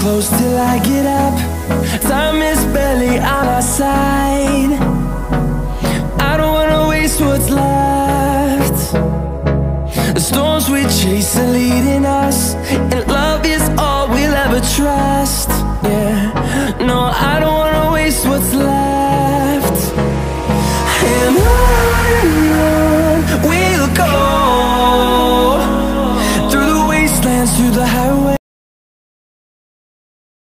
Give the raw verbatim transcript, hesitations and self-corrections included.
close till I get up. Time is barely on our side. I don't wanna waste what's left. The storms we chase are leading us, and love is all we'll ever trust. Yeah, no, I don't wanna waste what's left.